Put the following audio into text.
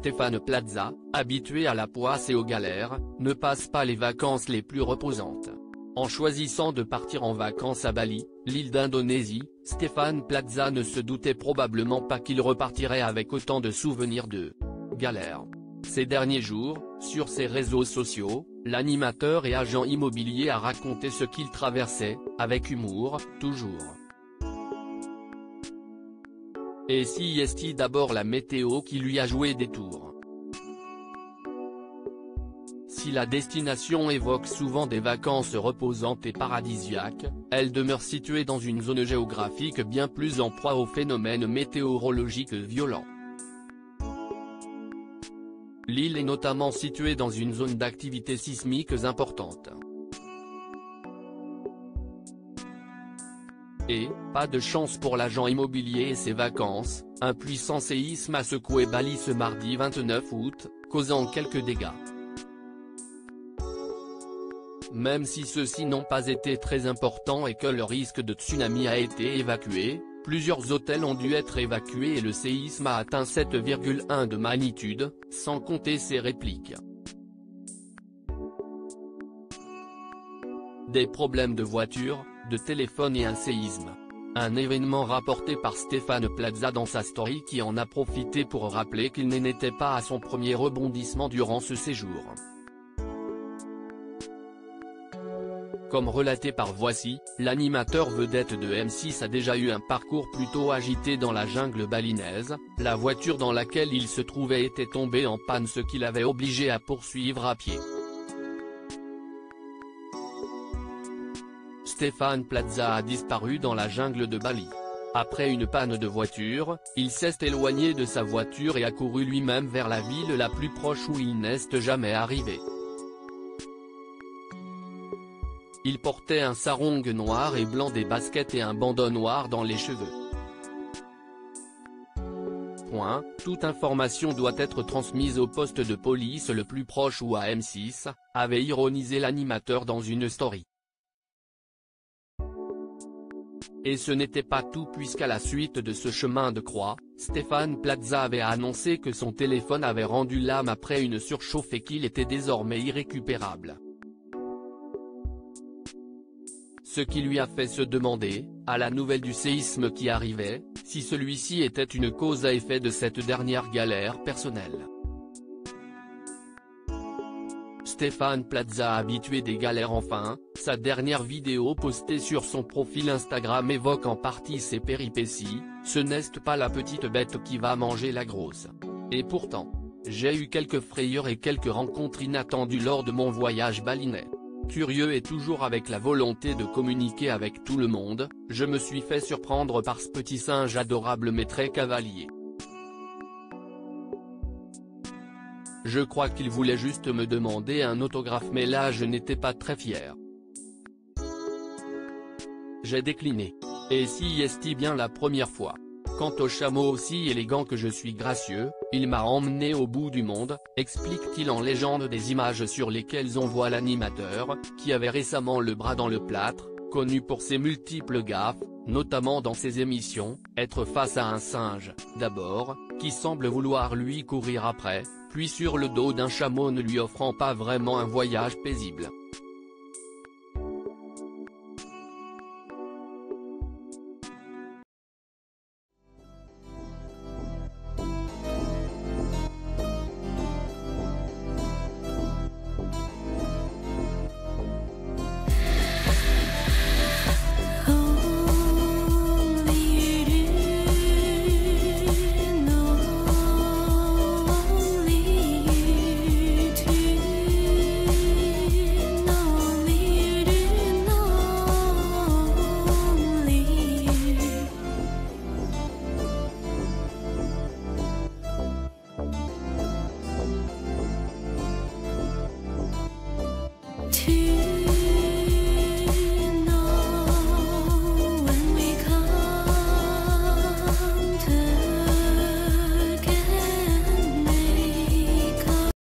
Stéphane Plaza, habitué à la poisse et aux galères, ne passe pas les vacances les plus reposantes. En choisissant de partir en vacances à Bali, l'île d'Indonésie, Stéphane Plaza ne se doutait probablement pas qu'il repartirait avec autant de souvenirs de galères. Ces derniers jours, sur ses réseaux sociaux, l'animateur et agent immobilier a raconté ce qu'il traversait, avec humour, toujours. Et si est d'abord la météo qui lui a joué des tours. Si la destination évoque souvent des vacances reposantes et paradisiaques, elle demeure située dans une zone géographique bien plus en proie aux phénomènes météorologiques violents. L'île est notamment située dans une zone d'activité sismique importante. Et, pas de chance pour l'agent immobilier et ses vacances, un puissant séisme a secoué Bali ce mardi 29 août, causant quelques dégâts. Même si ceux-ci n'ont pas été très importants et que le risque de tsunami a été évacué, plusieurs hôtels ont dû être évacués et le séisme a atteint 7,1 de magnitude, sans compter ses répliques. Des problèmes de voiture, de téléphone et un séisme. Un événement rapporté par Stéphane Plaza dans sa story qui en a profité pour rappeler qu'il n'était pas à son premier rebondissement durant ce séjour. Comme relaté par Voici, l'animateur vedette de M6 a déjà eu un parcours plutôt agité dans la jungle balinaise, la voiture dans laquelle il se trouvait était tombée en panne ce qui l'avait obligé à poursuivre à pied. Stéphane Plaza a disparu dans la jungle de Bali. Après une panne de voiture, il s'est éloigné de sa voiture et a couru lui-même vers la ville la plus proche où il n'est jamais arrivé. Il portait un sarong noir et blanc, des baskets et un bandeau noir dans les cheveux. Toute information doit être transmise au poste de police le plus proche ou à M6, avait ironisé l'animateur dans une story. Et ce n'était pas tout puisqu'à la suite de ce chemin de croix, Stéphane Plaza avait annoncé que son téléphone avait rendu l'âme après une surchauffe et qu'il était désormais irrécupérable. Ce qui lui a fait se demander, à la nouvelle du séisme qui arrivait, si celui-ci était une cause à effet de cette dernière galère personnelle. Stéphane Plaza, habitué des galères enfin, sa dernière vidéo postée sur son profil Instagram évoque en partie ses péripéties, ce n'est pas la petite bête qui va manger la grosse. Et pourtant, j'ai eu quelques frayeurs et quelques rencontres inattendues lors de mon voyage balinais. Curieux et toujours avec la volonté de communiquer avec tout le monde, je me suis fait surprendre par ce petit singe adorable mais très cavalier. Je crois qu'il voulait juste me demander un autographe mais là je n'étais pas très fier. J'ai décliné. Et si est bien la première fois. Quant au chameau aussi élégant que je suis gracieux, il m'a emmené au bout du monde, explique-t-il en légende des images sur lesquelles on voit l'animateur, qui avait récemment le bras dans le plâtre, connu pour ses multiples gaffes, notamment dans ses émissions, être face à un singe, d'abord, qui semble vouloir lui courir après, puis sur le dos d'un chameau ne lui offrant pas vraiment un voyage paisible.